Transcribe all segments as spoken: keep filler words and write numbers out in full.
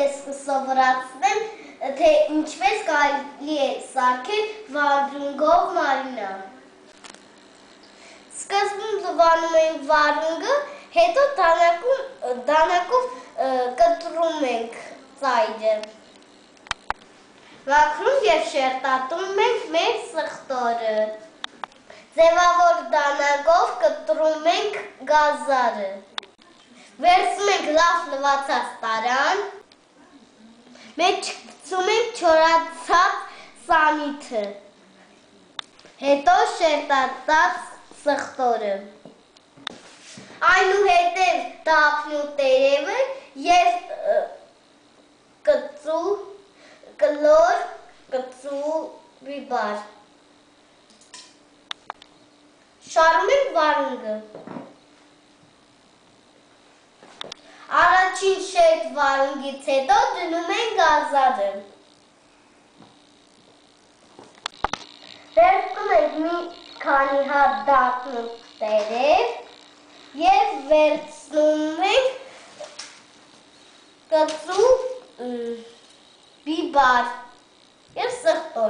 ես կսովորացնեմ, թե ինչպես կարելի է սարքել վարունգով մարինա։ Սկզբում լվանում ենք վարունգը, հետո դանակով կտրում ենք ծայրը։ Մաքրում և շերտատում ենք մեր սխտորը։ Ձևավոր դանակով կտրում ենք գազարը։ Վերցնում ենք լավ լվացած տարան, մեջ գցում ենք չորացած սանիթը, հետո շերտացած սխտորը։ Այնուհետև դափնու տերևը և կծու, կլոր, կծու բիբար։ Շարում ենք վարունգը։ Առաջին շերտ վարունգից հետո դնում ենք գազարը։ Վերցնում ենք մի քանի հատ դափնու տերև և վերցնում ենք կծու բիբար և սխտոր։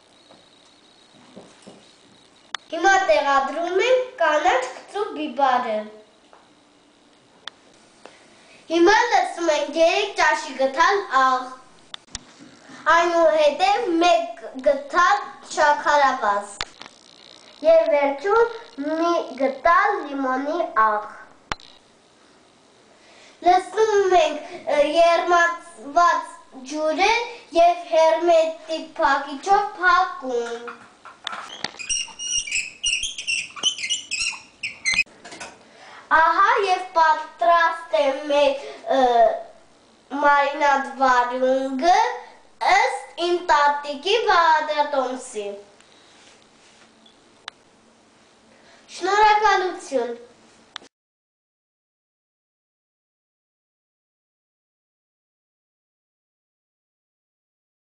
Հիմա տեղադրում ենք կանաչ կծու բիբարը։ Հիմա լցնում ենք երեք ճաշի գթալ աղ, այնուհետև մեկ գթալ շաքարավազ և վերջում մի գտալ լիմոնի աղ։ Լցնում ենք եռմացված ջուրը և հերմետիկ փակիչով փակում։ Ահա և պատրաստ է մեր մարինադ վարունգը ըստ իմ տատիկի Բաղդատոմսի։ Շնորհակալություն։